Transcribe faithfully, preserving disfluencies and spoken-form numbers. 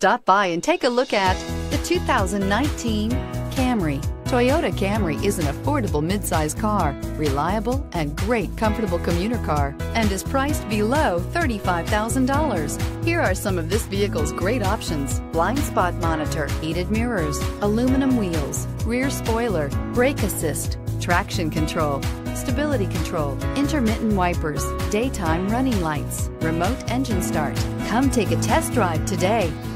Stop by and take a look at the two thousand nineteen Camry. Toyota Camry is an affordable midsize car, reliable and great comfortable commuter car, and is priced below thirty-five thousand dollars. Here are some of this vehicle's great options: blind spot monitor, heated mirrors, aluminum wheels, rear spoiler, brake assist, traction control, stability control, intermittent wipers, daytime running lights, remote engine start. Come take a test drive today.